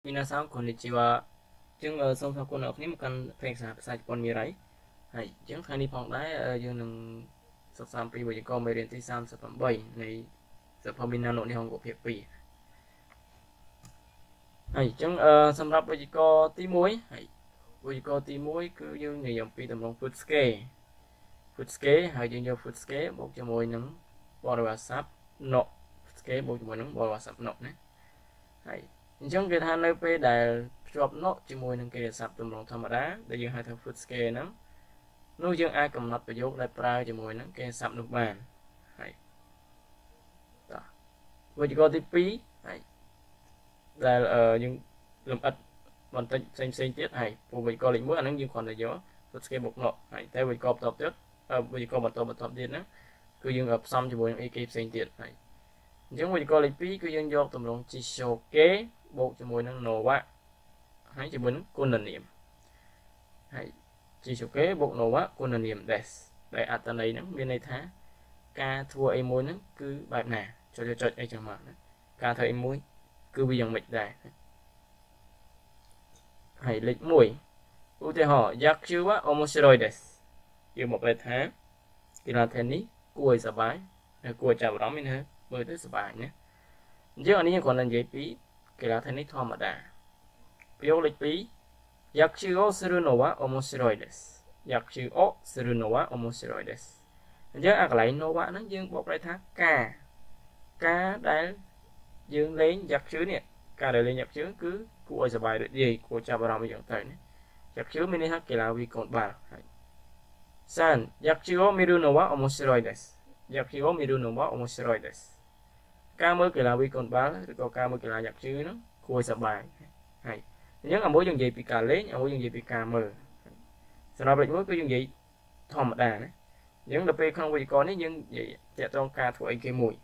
皆さんこんにちはจึงសូមស្វាគមន៍អ្នកគ្នាមកកាន់เพลงសាភាសាជប៉ុនមីរ៉ៃហើយចឹងថ្ងៃនេះផងដែរយើងនឹងសិក្សាអំពីវេយ្យាករណ៍មេរៀនទី38នៃសិភៅមីណានុនេះហងភាគ2ហើយចឹងសម្រាប់វេយ្យាករណ៍ទី1ហើយវេយ្យាករណ៍ទី1គឺយើងនិយាយអំពីទម្រង់ Futsuke ហើយយើងយក Futsuke បូកជាមួយនឹងបរិយាស័ព្ទ no Futsuke បូកជាមួយនឹងបរិយាស័ព្ទ no ណាហើយអញ្ចឹងគេថានៅពេលដែលភ្ជាប់ no ជាមួយនឹងកិរិយាសព្ទទម្រង់ធម្មតាដែលយើងហៅថា Futsuke ហ្នឹងនោះយើងអាចកំណត់ប្រយោគដែលប្រើជាមួយនឹងកិរិយាសព្ទនោះបានហើយតោះវេយ្យាករណ៍ទី2ហើយដែលយើងលម្អិតបន្តិចផ្សេងទៀតហើយព្រោះវេយ្យាករណ៍លេខ1អាហ្នឹងយើងគ្រាន់តែយក Futsuke បូក no ហើយតែវេយ្យាករណ៍បន្តទៀតវេយ្យាករណ៍បន្តទៀតហ្នឹងគឺយើងផ្សំជាមួយនឹងអីគេផ្សេងទៀតហើយអញ្ចឹងវេយ្យាករណ៍លេខ2គឺយើងយកទម្រង់ Chishoke បូកជាមួយនឹង Nowa ហើយជាមួយនឹងគុណនាមហើយ Chishoke បូក Nowa គុណនាម des ដែលអត្ថន័យហ្នឹងមានន័យថាការធ្វើអីមួយហ្នឹងគឺបែបណាចុចអីចឹងមកណាការធ្វើអីមួយគឺវាយ៉ាងម៉េចដែរហើយលេខ1ឧទាហរណ៍ Yaku wa omoshiroi desu យើងមកប្រែថាកីឡាថេននេះគួរឲ្យសប្បាយហើយគួរចាប់អារម្មណ៍ណាមើលទៅសប្បាយណាអញ្ចឹងអានេះគ្រាន់តែនិយាយពីកីឡាថេននេះធម្មតាប្រយោគលេខ2 Yaku o suru no wa omoshiroi desu Yaku o suru no wa omoshiroi desu អញ្ចឹងអាកន្លែង no wa ហ្នឹងយើងបកប្រែថាការដែលយើងលេង Yaku នេះការដែលលេង Yaku គឺគួរឲ្យសប្បាយរីករាយគួរចាប់អារម្មណ៍អីចឹងទៅណា Yaku មានន័យថាកីឡាវាយកូនបាល់ហើយ3 Yaku o miru no wa omoshiroi desu Yaku o miru no wa omoshiroi desu ការមើលកីឡាវាយកូនបាល់ឬក៏ការមើលកីឡា Yaku ហ្នឹងគួរឲ្យសប្បាយហើយអញ្ចឹងអាមួយយើងនិយាយពីការលេងអាមួយយើងនិយាយពីការមើលសម្រាប់លេខ1គឺយើងនិយាយធម្មតាណាអញ្ចឹងដល់ពេលក្នុងវេយ្យាករណ៍នេះយើងនិយាយតាក់ទងការធ្វើអីគេមួយ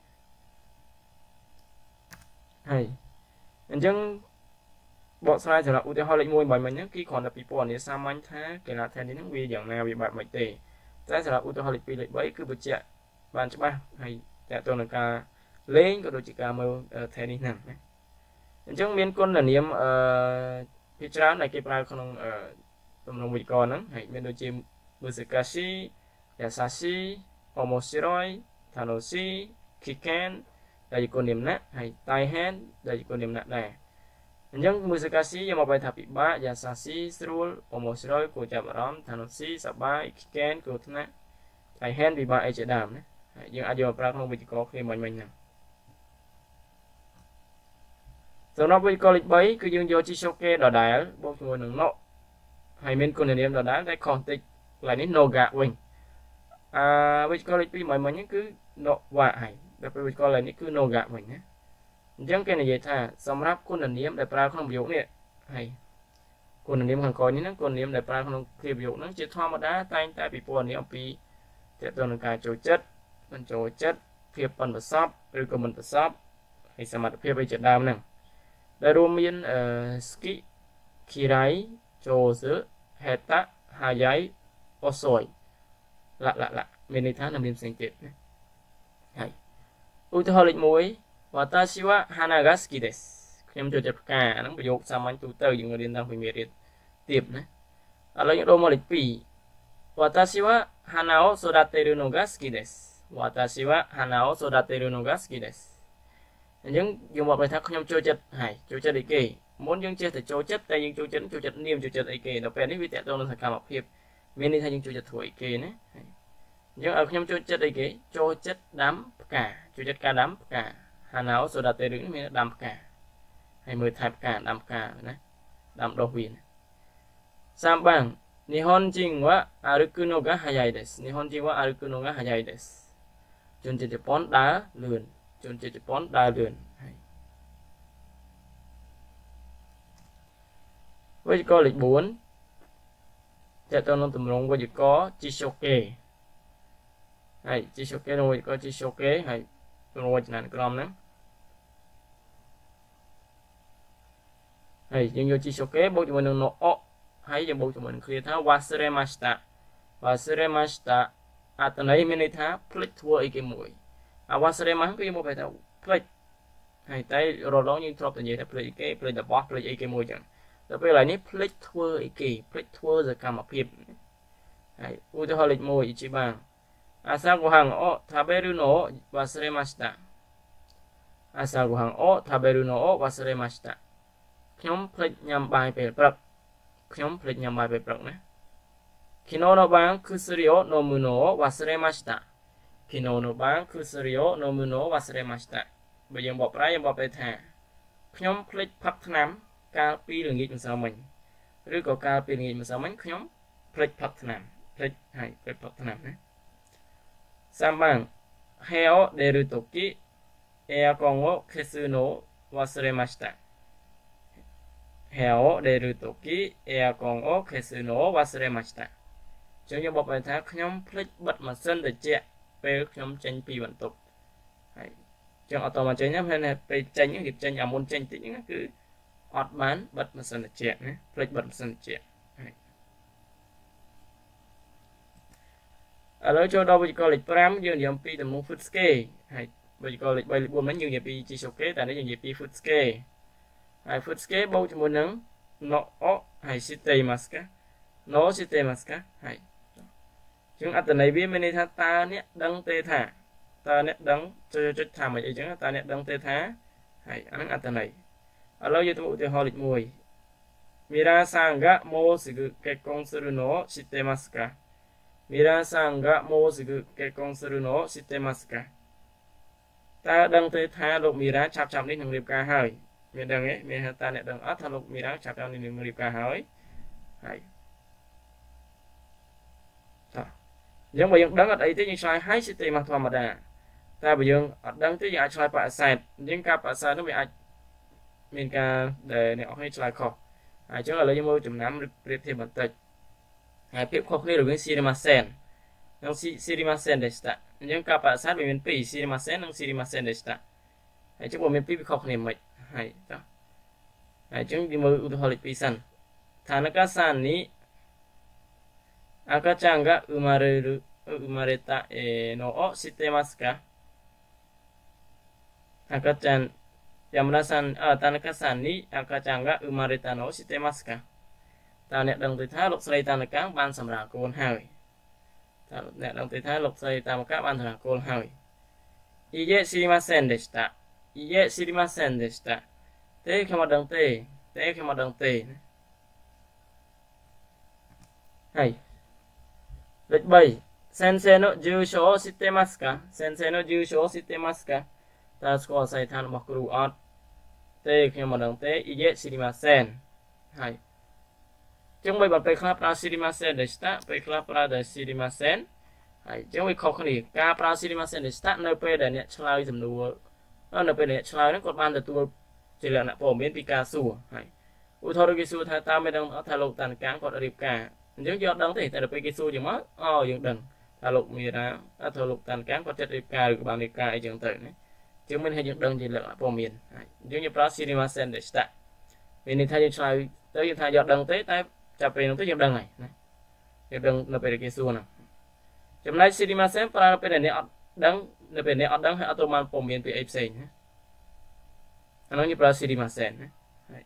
ហើយអញ្ចឹងបកស្រាយសម្រាប់ឧទាហរណ៍លេខ1បាញ់មិញហ្នឹងគឺគ្រាន់តែពីពណ៌នាសាមញ្ញថាកីឡាថេននេះហ្នឹងវាយ៉ាងណាវាបែបម៉េចទេតែសម្រាប់ឧទាហរណ៍លេខ2លេខ3គឺបញ្ជាក់បានច្បាស់ហើយតាក់ទងនឹងការលេងក៏ដូចជាការមើលថេននេះហ្នឹងណាអញ្ចឹងមានគុណនាមភាគច្រើនដែលគេប្រើក្នុងទម្រង់វេយ្យាករណ៍ហ្នឹងហើយមានដូចជា Musukashi Yasashi Omoshiroi Tanoshi Kiken ដែលជាគុណនាមណាហើយ Taihen ដែលជាគុណនាមណាដែរអញ្ចឹង Musukashi យកមកបែរថាពិបាក Yasashi ស្រួល Omoshiroi គួរចាប់អារម្មណ៍ Tanoshi សប្បាយ Kiken គ្រោះថ្នាក់ Taihen ពិបាកអីជាដើមណាហើយយើងអាចយកមកប្រើក្នុងវេយ្យាករណ៍គ្នាមិញហ្នឹងសម្រាប់វេយ្យាករណ៍លេខ3គឺយើងយក Chishoke ដដែលបូកជាមួយនឹង no ហើយមានគុណនាមដដែលតែខុសតិចកន្លែងនេះ Noga វិញវេយ្យាករណ៍លេខ2មិញហ្នឹងគឺ Nowa ហើយដល់ពេលវេយ្យាករណ៍លេខនេះគឺ Noga វិញណាអញ្ចឹងគេនិយាយថាសម្រាប់គុណនាមដែលប្រើក្នុងប្រយោគនេះហើយគុណនាមខាងក្រោយនេះហ្នឹងគុណនាមដែលប្រើក្នុងគ្រាប្រយោគហ្នឹងជាធម្មតាតែងតែពិពណ៌នាអំពីទាក់ទងនឹងការចូលចិត្តមិនចូលចិត្តភាពប៉ិនប្រសប់ឬក៏មិនប្រសប់ហើយសមត្ថភាពអីជាដើមហ្នឹងដែលរួមមានski kirai josu heta hayai osoi ឡាមានន័យថានៅមានផ្សេងទៀតណាហើយឧទាហរណ៍លេខ1 watashi wa hana ga suki desu ខ្ញុំចូលចិត្តផ្កាអាហ្នឹងប្រយោគសាមញ្ញទូទៅយើងរៀនតាំងពីមេរៀនទៀបណាឥឡូវយើងដូរមកលេខ2 watashi wa hana o sodateru no ga suki desu watashi wa hana o sodateru no ga suki desu អញ្ចឹងយើងមកបែរថាខ្ញុំចូលចិត្តហើយចូលចិត្តអីគេមុនយើងចេះតែចូលចិត្តតែយើងចូលចិត្តនាមចូលចិត្តអីគេដល់ពេលនេះវាតាក់ទងនឹងសកម្មភាពមានន័យថាយើងចូលចិត្តធ្វើអីគេណាហើយអញ្ចឹងឲ្យខ្ញុំចូលចិត្តអីគេចូលចិត្តដាំផ្កាចូលចិត្តការដាំផ្កា Hanao Sodateru នេះមានដាំផ្កាហើយមើលថែផ្កាដាំផ្កាណាដាំដុះវា3番日本人は歩くのが早いです日本人は歩くのが早いですជនជាតិជប៉ុនដើរលឿនជនជាតិជប៉ុនដើរលឿនហើយវេយ្យាករណ៍លេខ4តើតើនឹងទម្រង់វេយ្យាករណ៍ Chishoke ហើយ Chishoke នឹងវេយ្យាករណ៍ Chishoke ហើយទម្រង់វចនានុក្រមហ្នឹងហើយយើងយក Chishoke បូកជាមួយនឹង no o ហើយយើងបូកជាមួយនឹងឃ្លាថា wasuremashita wasuremashita អត្ថន័យមានន័យថាភ្លេចធ្វើអីគេមួយអា wasarema គឺយើងមកបែរថាភ្លេច hay tay rồi đó như trop tự nhiên play cái play the boss play cái môi chẳng rồi bây giờ này play thua cái play thua rồi cả một phim hay u cho họ lịch môi chỉ bằng asa của hàng o taberu no wasuremashita asa của hàng o taberu no wasuremashita nhóm play nhằm bài về bậc nhóm play nhằm bài về bậc này kino no ban kusuri o nomu no wasuremashita kino no ban kusuri o nomu no wasuremashita bây giờ bọc ra bọc về thả nhóm play phật nam cao pi đường nghịch một sao mình rồi có cao pi đường nghịch một sao mình nhóm play phật nam play hay play phật nam này sam bằng heo deru toki aircon o kesu no wasuremashita heo deru toki aircon o kesu no wasuremashita chúng như bọc về thả nhóm play bật mặt sân để che về nhóm tranh pi vận tục trong auto mà chơi nhá hay làไปtranh những việc tranh môn tranh thì những cứ ọt bán bật mà sân chẹt nhé play bật mà sân chẹt ở đây cho đâu bây giờ lịch pram dương điểm pi tầm môn futske hay bây giờ lịch bay lịch buồn mấy dương điểm pi chỉ số kế tại đây dương điểm pi futske hay futske bao cho môn nắng nó hay shitemasu ka nó shitemasu ka hay chúng ở này biết bên đây ta nhé đăng tê thả ta nét đắng cho tham ấy chứ ta nét đắng tê thá hay ăn ăn này ở lâu như tôi họ lịch mùi Mirasan ga mou sugu kekkon suru no shitemasu ka Mirasan ga mou sugu kekkon suru no shitemasu ka ta đăng tê thá lục Mira chạp chạp đến thằng liệp ca hơi miền đằng ấy miền ta nét đắng ớt thằng lục Mira chạp chạp đến thằng liệp ca hơi hay giống bây giờ đắng ở đây thế nhưng sai hai shitemasu thoa mà đà ta bây giờ ở đăng tới giờ chơi bạ sệt những cặp bạ sệt nó bị mình ca để này hay chơi khó chứ là lấy môi chấm nắm được thêm một tịch tiếp khó khi được cái shirimasen nó shirimasen để ta những cặp bạ sệt mình pi shirimasen nó shirimasen để ta chứ bộ mình pi khó này mệt hay đó chứ đi môi udah holik pisan Tanaka san ni akachan ga umareta no o shitemasu ka Akachan Yamada-san Tanaka-san ni akachan ga umareta no shitemasu ka ta nè đằng tới thái lục xây Tanaka ban sầm rà côn hơi ta nè đằng tới thái lục xây Tanaka ban sầm rà côn hơi iye shirimasen deshita iye shirimasen deshita thế khi mà đằng tê hay lịch 7 sensei no jūshō shitemasu ka sensei no jūshō shitemasu ka ta score sai than bọc cừu ọt tê khi mà đằng tê iye shirimasen hay chúng bây bậtไปครับปราshirimasen deshita ไปครับปรา de shirimasen ហើយchúng bây ខុសគ្នាការប្រើ shirimasen deshita នៅពេលដែលអ្នកឆ្លើយសំណួរនៅពេលអ្នកឆ្លើយហ្នឹងគាត់បានទទួលជាលក្ខណៈព័ត៌មានពីការសួរហើយឧទាហរណ៍គេសួរថាតើមិនដឹងថាលោកតានកាំងគាត់រៀបការអញ្ចឹងយើងអត់ដឹងទេតែដល់ពេលគេសួរយើងមកយើងដឹងថាលោកមីរ៉ាថាលោកតានកាំងគាត់ចិត្តរៀបការឬក៏បានរៀបការអីចឹងទៅណាជាងមិនឲ្យយើងដឹងជាលក្ខណៈព័ត៌មានហើយយើងប្រើ shirimasen deshita មានន័យថាយើងឆ្លើយទៅយើងថាយកដឹងទេតែចាប់ពេលនោះទៅយើងដឹងហើយណាយើងដឹងនៅពេលគេសួរហ្នឹងចំណែក shirimasen ប្រើនៅពេលដែលអ្នកអត់ដឹងនៅពេលអ្នកអត់ដឹងហើយអត់ទៅបានព័ត៌មានពីអីផ្សេងណាអានោះយើងប្រើ shirimasen ណាហើយ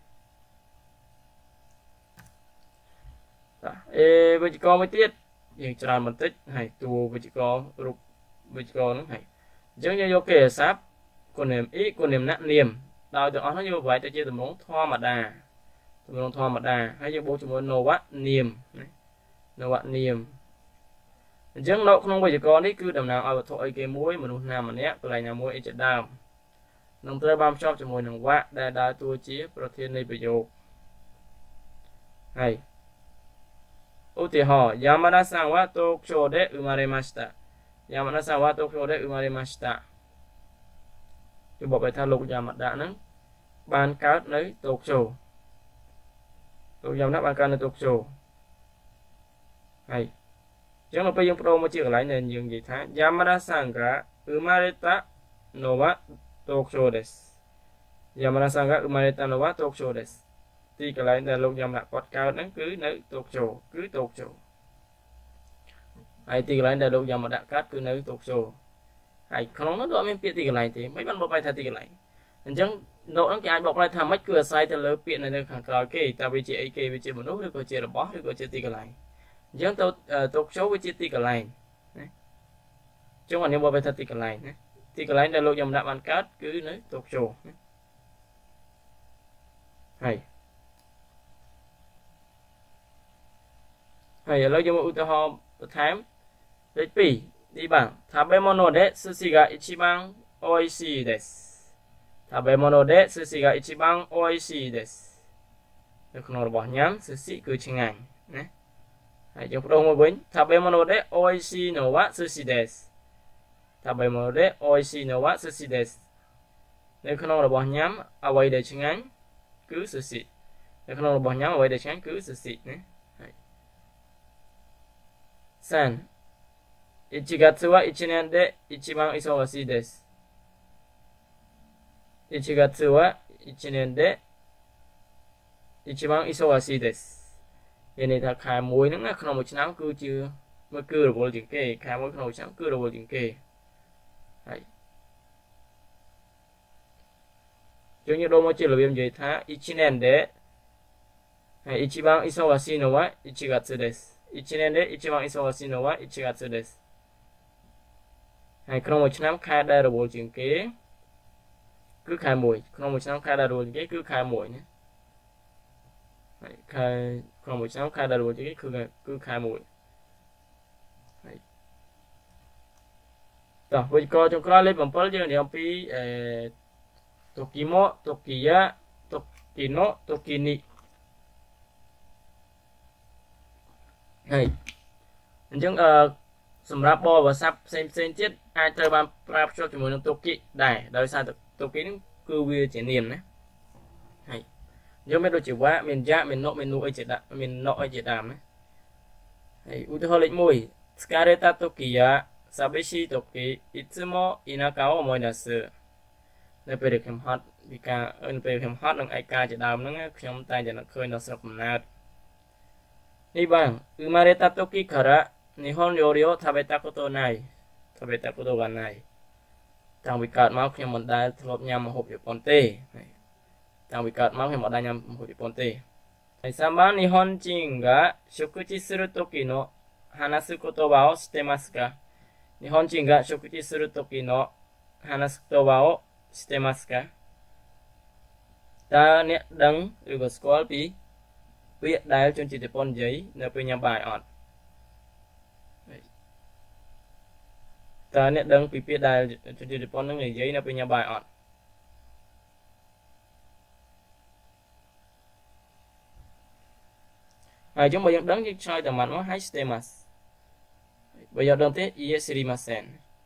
វិជ្ជាករមួយទៀតយើងច្រើនបន្តិចហើយតួវិជ្ជាកររូបវិជ្ជាករហ្នឹងហើយអញ្ចឹងយើងយកគេអាសាប់គុណនាមអ៊ីគុណនាមណាក់នាមដោយទាំងអស់ហ្នឹងយកប្រែទៅជាទម្រង់ធម្មតាហើយយើងបូកជាមួយ no វៈនាមណា no វៈនាមអញ្ចឹងនៅក្នុងវិជ្ជាករនេះគឺតំណាងឲ្យវត្ថុអីគេមួយមនុស្សណាម្នាក់កន្លែងណាមួយអីជាដើមនឹងត្រូវបានភ្ជាប់ជាមួយនឹងវៈដែលដើរតួជាប្រធាននៃប្រយោគហើយឧទាហរណ៍ Yamada-san wa Tokyo de umaremashita Yamada-san wa Tokyo de umaremashita គឺบอกไปថាលោក Yamada ហ្នឹងបានកើតនៅ Tokyo លោក Yamada បានកើតនៅ Tokyo ហើយអញ្ចឹងនៅពេលយើងបដូរមកជាកន្លែងដែលយើងនិយាយថា Yamada-san ga umareta no wa Tokyo desu Yamada-san ga umareta no wa Tokyo desu ទីកន្លែងដែលលោកយ៉ាមណាគាត់កើតហ្នឹងគឺនៅតូក្យូហើយទីកន្លែងដែលលោកយ៉ាមណាកើតគឺនៅតូក្យូហើយក្នុងនោះអត់មានពាក្យទីកន្លែងទេមិនបានបបបាយថាទីកន្លែងអញ្ចឹង nó ហ្នឹងគេអាចបកប្រែថាម៉េចគឺអាស្រ័យទៅលើពាក្យនៅខាងក្រោយគេតើវាជាអីគេវាជាមនុស្សឬក៏ជារបស់ឬក៏ជាទីកន្លែងអញ្ចឹងទៅតូក្យូវាជាទីកន្លែងណាអញ្ចឹងអានេះមកបែរថាទីកន្លែងណាទីកន្លែងដែលលោកយ៉ាម៉ាណាបានកើតគឺនៅតូក្យូហើយឥឡូវយើងមកឧទាហរណ៍បន្ថែមលេខ2នេះបាទ食べ物で寿司が一番美味しいです食べ物で寿司が一番美味しいですនៅក្នុងរបស់ញ៉ាំ寿司គឺឆ្ងាញ់ណាហើយយើងបដូរមកវិញ食べ物で美味しいのは寿司です食べ物で美味しいのは寿司ですនៅក្នុងរបស់ញ៉ាំអ្វីដែលឆ្ងាញ់គឺ寿司នៅក្នុងរបស់ញ៉ាំអ្វីដែលឆ្ងាញ់គឺ寿司ណាហើយ3 1月は1年で一番忙しいです1月は1年で一番忙しいですមានន័យថាខែ1ហ្នឹងណាក្នុងមួយឆ្នាំគឺជាមួយគឺរវល់ជាងគេខែ1ក្នុងមួយឆ្នាំគឺរវល់ជាងគេហើយយើងយកមកជារបៀបនិយាយថា1年ではい一番忙しいのは1月です1年で一番忙しいのは1月ですហើយក្នុងមួយឆ្នាំខែដែលរវល់ជាងគេគឺខែ1ក្នុងមួយឆ្នាំខែដែលរវល់ជាងគេគឺខែ1ណាហើយខែក្នុងមួយឆ្នាំខែដែលរវល់ជាងគេគឺខែ1ហើយតោះវិករចុងក្រោយលេខ7យើងនិយាយអំពីតូគីម៉ូតូគីយ៉ាតូគីណូតូគីនីហើយអញ្ចឹងសម្រាប់បរិបទស័ព្ទផ្សេងទៀតអាចត្រូវបានប្រើភ្ជាប់ជាមួយនឹងតូគីដែរដោយសារតូគីនេះគឺវាជានាមណាហើយយើងមានដូចជាវ៉ាមានយ៉ាមានណុមាននូអីជាដាក់មានណុអីជាដើមណាហើយឧទាហរណ៍លេខ1 Scareta Tokiya Sabishi Toki Itsumo Inaka o Omoidasu នៅពេលដែលខ្ញុំហត់ពីការនៅពេលខ្ញុំហត់នឹងឯកាជាដើមហ្នឹងខ្ញុំតែងតែនឹកឃើញដល់ស្រុកកំណើតនេះបាទគឺ Mareta Toki Kara Nihon Ryori o Tabeta Koto Nai Tabeta Koto ga Nai តាំងពីកើតមកខ្ញុំមិនដែលធ្លាប់ញ៉ាំម្ហូបជប៉ុនទេតាំងពីកើតមកខ្ញុំមិនដែលញ៉ាំម្ហូបជប៉ុនទេហើយ3番日本人が食事する時の話す言葉を知ってますか日本人が食事する時の話す言葉を知ってますかតើអ្នកដឹងឬក៏ស្គាល់ពីពាក្យដែលជនជាតិជប៉ុននិយាយនៅពេលញ៉ាំបាយអត់តើអ្នកដឹងពីពាក្យដែលជនជាតិជប៉ុននឹងនិយាយនៅពេលញ៉ាំបាយអត់ហើយយើងបើយើងដឹងយើងឆ្លើយតែម៉ាត់មកហើយ stemas បើយើងដឹងទេ ie sirimasen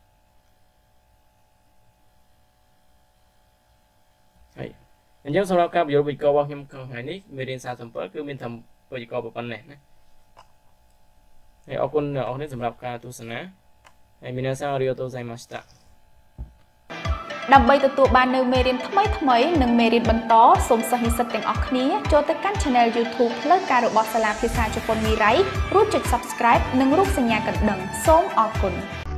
ហើយអញ្ចឹងសម្រាប់ការបញ្យល់វិជ្ជារបស់ខ្ញុំក្នុងថ្ងៃនេះមេរៀន37គឺមានតែវិជ្ជាប៉ុណ្ណេះណាហើយអរគុណអ្នកនរនេះសម្រាប់ការទស្សនាហើយ皆さんありがとうございましたដើម្បីទទួលបាននូវមេរៀនថ្មីៗនិងមេរៀនបន្តសូមសិស្សនិស្សិតទាំងអស់គ្នាចូលទៅកាន់ Channel YouTube ផ្លូវការរបស់សាលាភាសាជប៉ុនមីរ៉ៃរួចចុច Subscribe និងរូបសញ្ញាកណ្ដឹងសូមអរគុណ